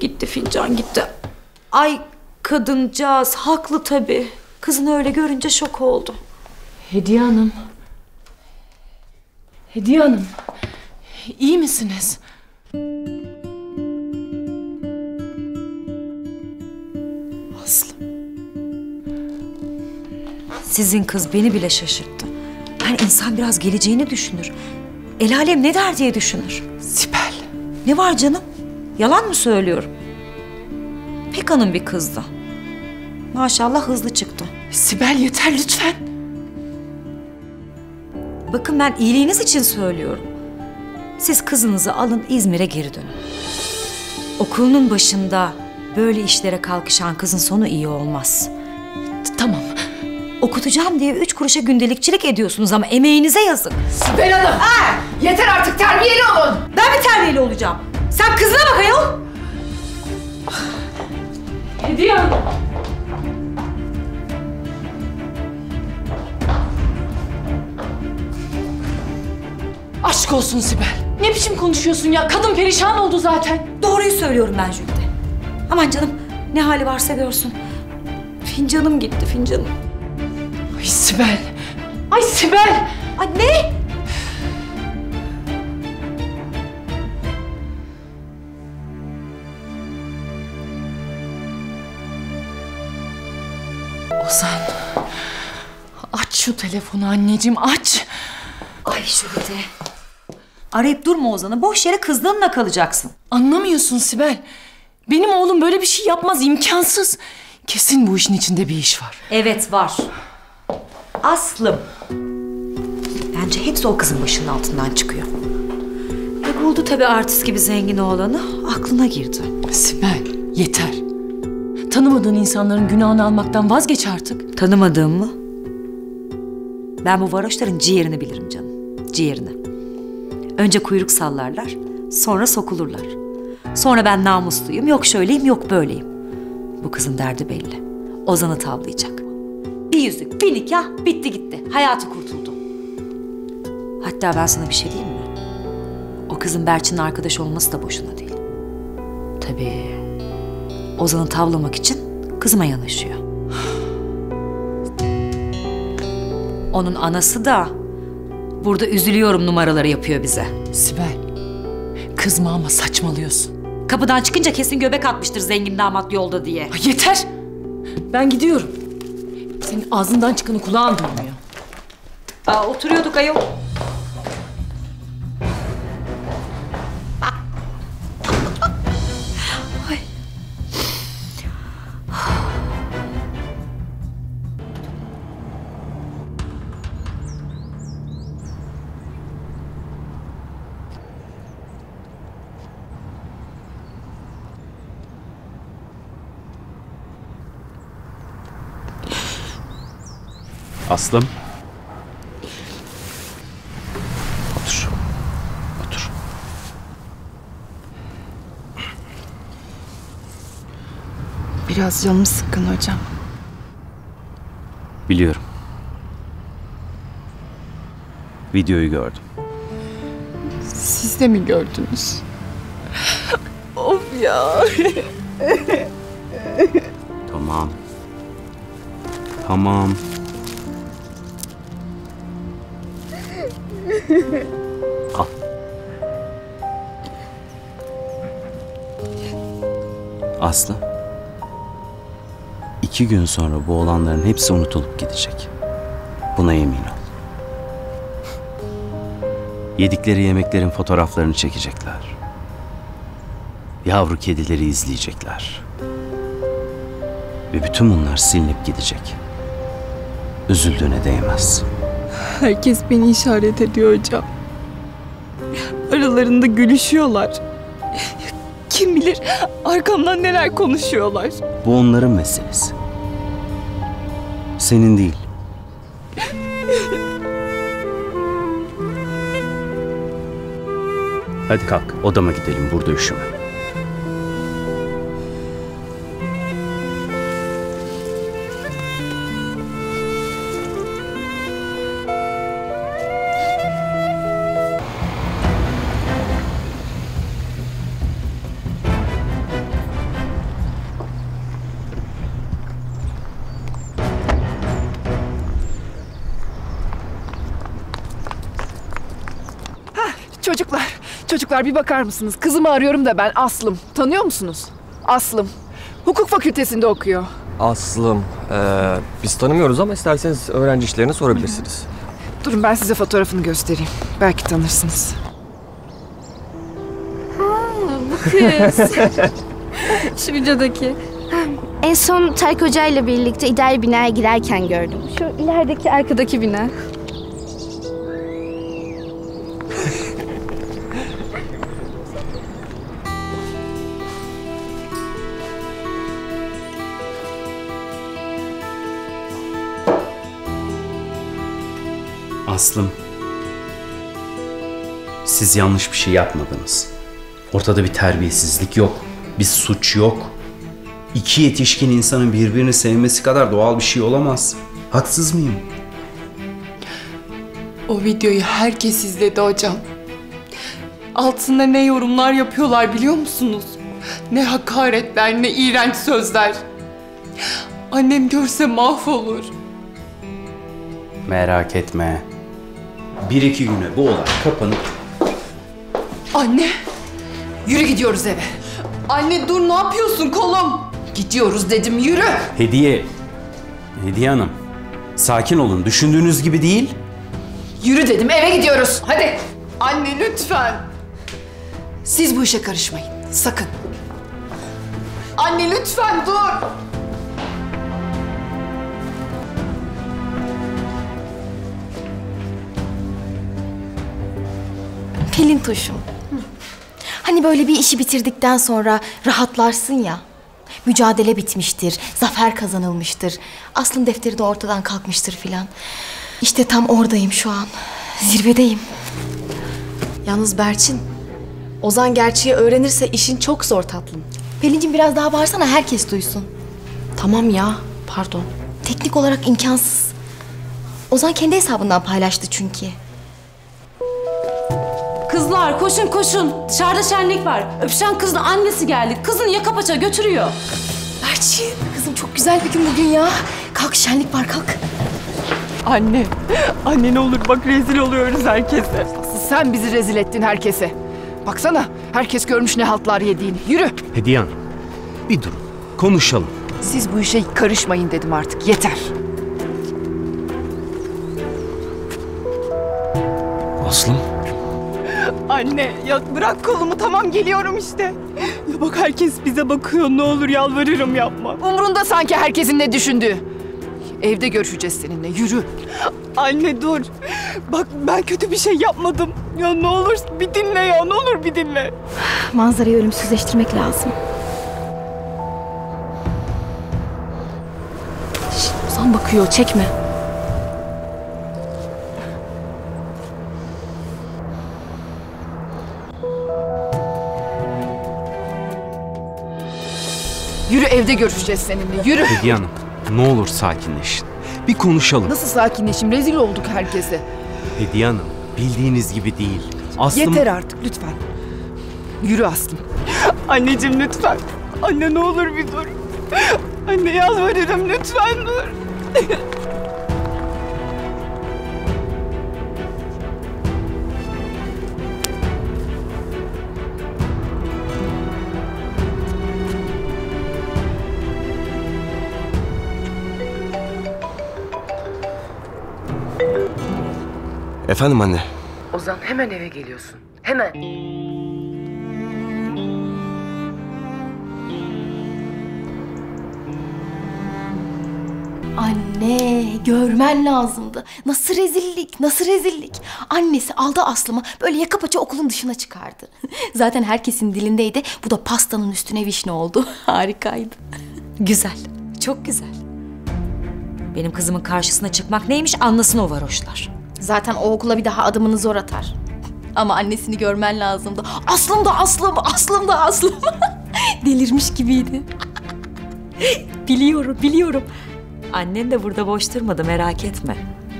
Gitti fincan gitti. Ay kadıncağız haklı tabii. Kızını öyle görünce şok oldu. Hediye Hanım. Hediye Hanım. İyi misiniz? Aslı. Sizin kız beni bile şaşırttı. Yani insan biraz geleceğini düşünür. El alem ne der diye düşünür. Sibel. Ne var canım? Yalan mı söylüyorum? Pek hanım bir kızdı. Maşallah hızlı çıktı. Sibel yeter lütfen. Bakın ben iyiliğiniz için söylüyorum. Siz kızınızı alın İzmir'e geri dönün. Okulunun başında böyle işlere kalkışan kızın sonu iyi olmaz. Tamam. Okutacağım diye 3 kuruşa gündelikçilik ediyorsunuz ama emeğinize yazık. Sibel Hanım. Yeter artık, terbiyeli olun. Ben mi terbiyeli olacağım? Sen kızına bak ayol. Hediye Hanım. Aşk olsun Sibel. Ne biçim konuşuyorsun ya? Kadın perişan oldu zaten. Doğruyu söylüyorum ben Jülide. Aman canım ne hali varsa görsün. Fincanım gitti fincanım. Ay Sibel. Ay Sibel. Ay ne? Ozan. Aç şu telefonu anneciğim, aç. Ay Jülide. Arayıp durma Ozan'ı. Boş yere kızlarınla kalacaksın. Anlamıyorsun Sibel. Benim oğlum böyle bir şey yapmaz, imkansız. Kesin bu işin içinde bir iş var. Evet var. Aslım. Bence hepsi o kızın başının altından çıkıyor. Buldu tabii artist gibi zengin oğlanı. Aklına girdi. Sibel, yeter. Tanımadığın insanların günahını almaktan vazgeç artık. Tanımadığım mı? Ben bu varoşların ciğerini bilirim canım. Ciğerini. Önce kuyruk sallarlar, sonra sokulurlar. Sonra ben namusluyum, yok şöyleyim, yok böyleyim. Bu kızın derdi belli. Ozan'ı tavlayacak. Bir yüzük, bir nikah, bitti gitti. Hayatı kurtuldu. Hatta ben sana bir şey diyeyim mi? O kızın Berçin'in arkadaş olması da boşuna değil. Tabii Ozan'ı tavlamak için kızıma yanaşıyor. Onun anası da burada üzülüyorum numaraları yapıyor bize. Sibel, kızma ama saçmalıyorsun. Kapıdan çıkınca kesin göbek atmıştır zengin damat yolda diye. Ay yeter! Ben gidiyorum. Senin ağzından çıkanı kulağın duymuyor. Oturuyorduk ayol. Ay. Aslım. Otur. Otur. Biraz canım sıkkın hocam. Biliyorum. Videoyu gördüm. Siz de mi gördünüz? Of ya. Tamam. Tamam. Al. Aslı. 2 gün sonra bu olanların hepsi unutulup gidecek. Buna emin ol. Yedikleri yemeklerin fotoğraflarını çekecekler. Yavru kedileri izleyecekler. Ve bütün bunlar silinip gidecek. Üzüldüğüne değmez. Herkes beni işaret ediyor hocam. Aralarında gülüşüyorlar. Kim bilir arkamdan neler konuşuyorlar. Bu onların meselesi. Senin değil. Hadi kalk, odama gidelim, burada üşüme. Çocuklar bir bakar mısınız? Kızımı arıyorum da ben, Aslım. Tanıyor musunuz? Aslım. Hukuk fakültesinde okuyor. Aslım. Biz tanımıyoruz ama isterseniz öğrenci işlerini sorabilirsiniz. Durun ben size fotoğrafını göstereyim. Belki tanırsınız. Kız. Şu videodaki. En son Tarık Hoca ile birlikte idari binaya girerken gördüm. Şu ilerideki arkadaki bina. Aslım, siz yanlış bir şey yapmadınız. Ortada bir terbiyesizlik yok, bir suç yok. İki yetişkin insanın birbirini sevmesi kadar doğal bir şey olamaz. Haksız mıyım? O videoyu herkes izledi hocam. Altında ne yorumlar yapıyorlar biliyor musunuz? Ne hakaretler, ne iğrenç sözler. Annem görse mahvolur. Merak etme. 1-2 güne bu olay kapanıp... Anne, yürü gidiyoruz eve. Anne dur, ne yapıyorsun kolum? Gidiyoruz dedim, yürü. Hediye Hanım, sakin olun. Düşündüğünüz gibi değil. Yürü dedim, eve gidiyoruz. Hadi. Anne lütfen. Siz bu işe karışmayın. Sakın. Anne lütfen dur. Pelin Tuş'um. Hani böyle bir işi bitirdikten sonra rahatlarsın ya. Mücadele bitmiştir, zafer kazanılmıştır. Aslın defteri de ortadan kalkmıştır filan. İşte tam oradayım şu an. Zirvedeyim. Yalnız Berçin, Ozan gerçeği öğrenirse işin çok zor tatlım. Pelincim biraz daha bağırsana, herkes duysun. Tamam ya, pardon. Teknik olarak imkansız. Ozan kendi hesabından paylaştı çünkü. Kızlar koşun koşun. Dışarıda şenlik var. Öpüşen kızın annesi geldi. Kızını yaka paça götürüyor. Berçin, kızım çok güzel bir gün bugün ya. Kalk, şenlik var, kalk. Anne. Anne ne olur bak, rezil oluyoruz herkese. Sen bizi rezil ettin herkese. Baksana herkes görmüş ne haltlar yediğini. Yürü. Hediye Hanım, bir durun. Konuşalım. Siz bu işe karışmayın dedim artık. Yeter. Aslım. Anne ya bırak kolumu, tamam geliyorum işte. Ya bak herkes bize bakıyor, ne olur yalvarırım yapma. Umrunda sanki herkesin ne düşündüğü. Evde görüşeceğiz seninle. Yürü. Anne dur. Bak ben kötü bir şey yapmadım. Ya ne olur bir dinle ya, ne olur bir dinle. Manzarayı ölümsüzleştirmek lazım. Şişt, Ozan bakıyor, çekme. Yürü, evde görüşeceğiz seninle. Yürü. Hediye Hanım, ne olur sakinleşin. Bir konuşalım. Nasıl sakinleşim? Rezil olduk herkese. Hediye Hanım, bildiğiniz gibi değil. Aslım... Yeter artık lütfen. Yürü Aslım. Anneciğim lütfen. Anne ne olur bir dur. Anne yalvarırım, lütfen dur. Efendim anne. Ozan hemen eve geliyorsun. Hemen. Anne, görmen lazımdı. Nasıl rezillik, nasıl rezillik. Annesi aldı Aslım'ı böyle yaka paça okulun dışına çıkardı. Zaten herkesin dilindeydi. Bu da pastanın üstüne vişne oldu. Harikaydı. Güzel, çok güzel. Benim kızımın karşısına çıkmak neymiş anlasın o varoşlar. Zaten o okula bir daha adımını zor atar. Ama annesini görmen lazımdı. Aslım da Aslım, Aslım da Aslım. Delirmiş gibiydi. Biliyorum, biliyorum. Annen de burada boş durmadı, merak etme.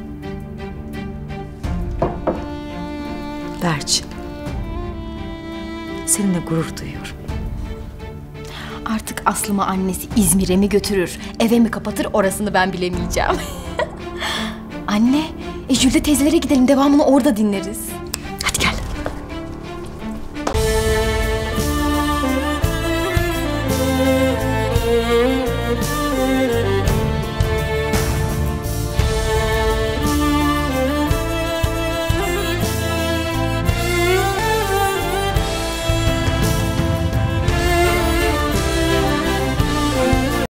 Berçin, seninle gurur duyuyorum. Artık Aslım'ı annesi İzmir'e mi götürür, eve mi kapatır orasını ben bilemeyeceğim. Anne, Jülde teyzelere gidelim, devamını orada dinleriz. Hadi gel. na